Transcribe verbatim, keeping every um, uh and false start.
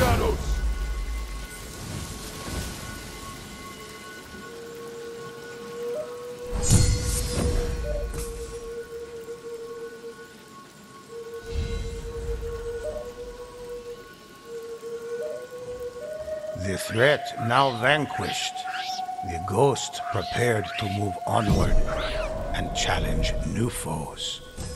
shadows! The threat now vanquished, the ghost prepared to move onward and challenge new foes.